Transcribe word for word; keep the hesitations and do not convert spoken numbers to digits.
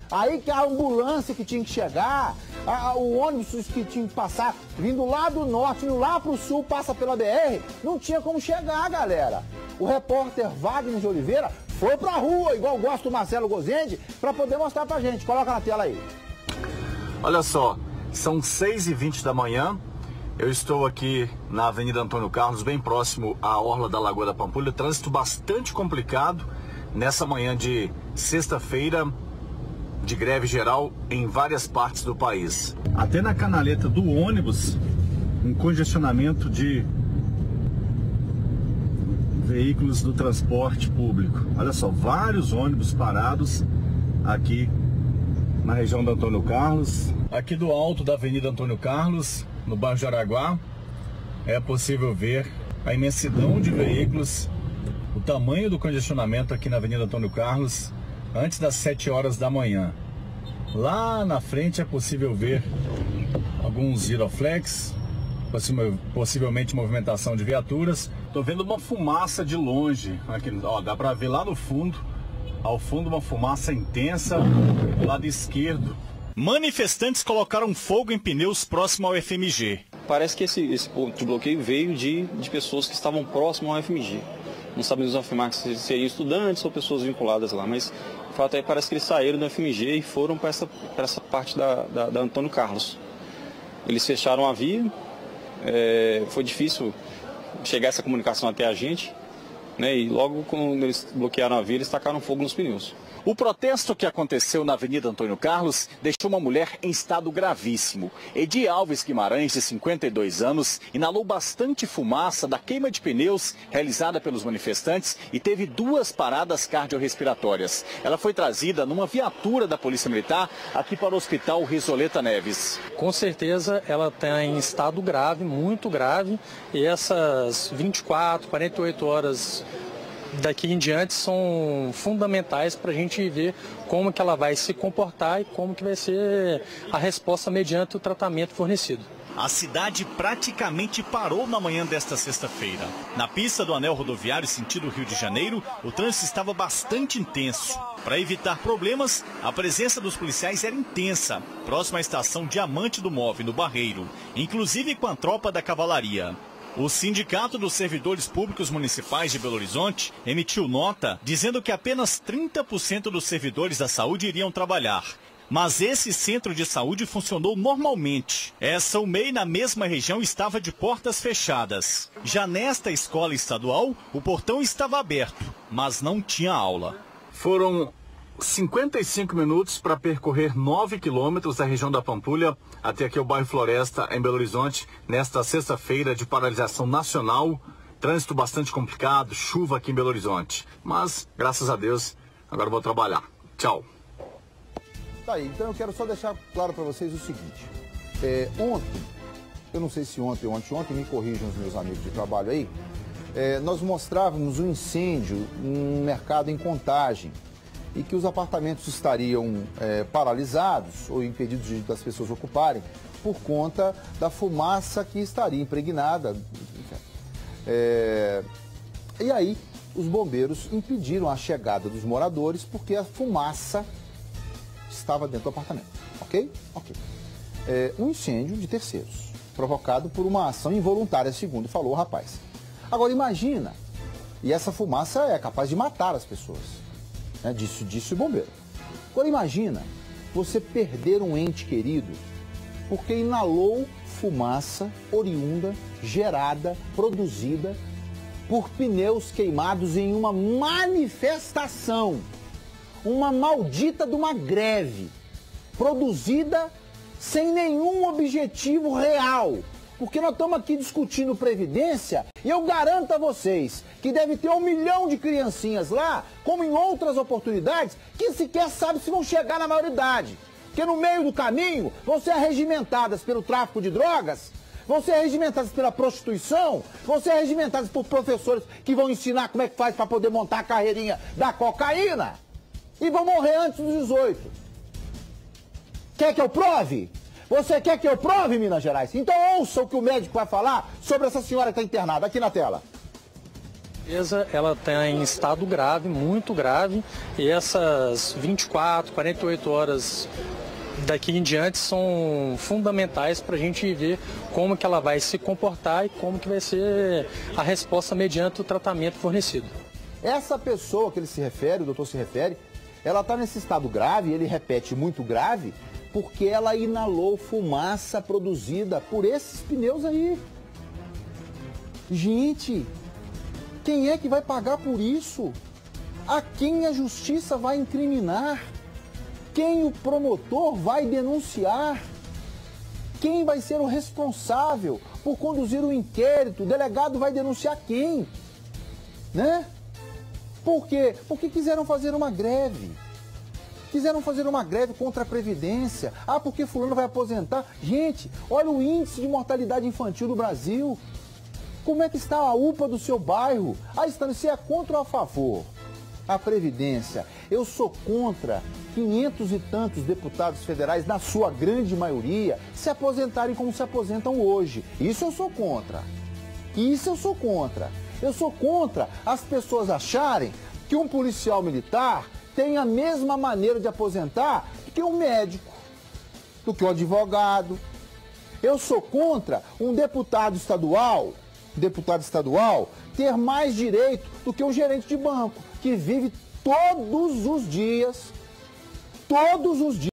Aí que a ambulância que tinha que chegar, a, a, o ônibus que tinha que passar, vindo lá do norte, indo lá pro sul, passa pela B R, não tinha como chegar, galera. O repórter Wagner de Oliveira foi pra rua, igual gosta o Marcelo Gozende, para poder mostrar pra gente. Coloca na tela aí. Olha só, são seis e vinte da manhã, eu estou aqui na Avenida Antônio Carlos, bem próximo à Orla da Lagoa da Pampulha, trânsito bastante complicado nessa manhã de sexta-feira, de greve geral em várias partes do país. Até na canaleta do ônibus, um congestionamento de veículos do transporte público. Olha só, vários ônibus parados aqui na região do Antônio Carlos. Aqui do alto da Avenida Antônio Carlos, no bairro de Araguá, é possível ver a imensidão de veículos, o tamanho do congestionamento aqui na Avenida Antônio Carlos, antes das sete horas da manhã. Lá na frente é possível ver alguns giroflex, possivelmente movimentação de viaturas. Estou vendo uma fumaça de longe, aqui, ó, dá para ver lá no fundo, ao fundo uma fumaça intensa do lado esquerdo. Manifestantes colocaram fogo em pneus próximo ao F M G. Parece que esse, esse ponto de bloqueio veio de, de pessoas que estavam próximas ao F M G. Não sabemos afirmar que seriam estudantes ou pessoas vinculadas lá, mas o fato é que parece que eles saíram do F M G e foram para essa, para essa parte da, da, da Antônio Carlos. Eles fecharam a via, é, foi difícil chegar essa comunicação até a gente, né, e logo quando eles bloquearam a via, eles tacaram fogo nos pneus. O protesto que aconteceu na Avenida Antônio Carlos deixou uma mulher em estado gravíssimo. Edi Alves Guimarães, de cinquenta e dois anos, inalou bastante fumaça da queima de pneus realizada pelos manifestantes e teve duas paradas cardiorrespiratórias. Ela foi trazida numa viatura da Polícia Militar aqui para o Hospital Risoleta Neves. Com certeza ela está em estado grave, muito grave, e essas vinte e quatro, quarenta e oito horas daqui em diante são fundamentais para a gente ver como que ela vai se comportar e como que vai ser a resposta mediante o tratamento fornecido. A cidade praticamente parou na manhã desta sexta-feira. Na pista do anel rodoviário sentido Rio de Janeiro, o trânsito estava bastante intenso. Para evitar problemas, a presença dos policiais era intensa, próximo à estação Diamante do Move, no Barreiro, inclusive com a tropa da cavalaria. O Sindicato dos Servidores Públicos Municipais de Belo Horizonte emitiu nota dizendo que apenas trinta por cento dos servidores da saúde iriam trabalhar. Mas esse centro de saúde funcionou normalmente. Essa U M E I na mesma região estava de portas fechadas. Já nesta escola estadual, o portão estava aberto, mas não tinha aula. Foram cinquenta e cinco minutos para percorrer nove quilômetros da região da Pampulha até aqui o bairro Floresta, em Belo Horizonte, nesta sexta-feira de paralisação nacional. Trânsito bastante complicado, chuva aqui em Belo Horizonte. Mas, graças a Deus, agora eu vou trabalhar. Tchau. Tá aí, então eu quero só deixar claro para vocês o seguinte. É, ontem, eu não sei se ontem ou anteontem, me corrijam os meus amigos de trabalho aí, é, nós mostrávamos um incêndio num mercado em Contagem, e que os apartamentos estariam é, paralisados ou impedidos de, das pessoas ocuparem por conta da fumaça que estaria impregnada. É, e aí, os bombeiros impediram a chegada dos moradores porque a fumaça estava dentro do apartamento. Ok? Ok. É, um incêndio de terceiros, provocado por uma ação involuntária, segundo falou o rapaz. Agora, imagina, e essa fumaça é capaz de matar as pessoas. Né, disse, disse o bombeiro. Agora imagina você perder um ente querido porque inalou fumaça oriunda, gerada, produzida por pneus queimados em uma manifestação, uma maldita de uma greve, produzida sem nenhum objetivo real. Porque nós estamos aqui discutindo Previdência e eu garanto a vocês que deve ter um milhão de criancinhas lá, como em outras oportunidades, que sequer sabem se vão chegar na maioridade. Porque no meio do caminho vão ser arregimentadas pelo tráfico de drogas, vão ser arregimentadas pela prostituição, vão ser arregimentadas por professores que vão ensinar como é que faz para poder montar a carreirinha da cocaína e vão morrer antes dos dezoito. Quer que eu prove? Você quer que eu prove, Minas Gerais? Então ouça o que o médico vai falar sobre essa senhora que está internada. Aqui na tela. Ela está em estado grave, muito grave, e essas vinte e quatro, quarenta e oito horas daqui em diante são fundamentais para a gente ver como que ela vai se comportar e como que vai ser a resposta mediante o tratamento fornecido. Essa pessoa que ele se refere, o doutor se refere, ela está nesse estado grave, ele repete muito grave, porque ela inalou fumaça produzida por esses pneus aí. Gente, quem é que vai pagar por isso? A quem a justiça vai incriminar? Quem o promotor vai denunciar? Quem vai ser o responsável por conduzir o inquérito? O delegado vai denunciar quem? Né? Por quê? Porque quiseram fazer uma greve. Quiseram fazer uma greve contra a Previdência. Ah, porque fulano vai aposentar. Gente, olha o índice de mortalidade infantil do Brasil. Como é que está a U P A do seu bairro? Ah, está, você é contra ou a favor? A Previdência. Eu sou contra quinhentos e tantos deputados federais, na sua grande maioria, se aposentarem como se aposentam hoje. Isso eu sou contra. Isso eu sou contra. Eu sou contra as pessoas acharem que um policial militar tem a mesma maneira de aposentar do que um médico, do que um advogado. Eu sou contra um deputado estadual, deputado estadual, ter mais direito do que um gerente de banco, que vive todos os dias, todos os dias,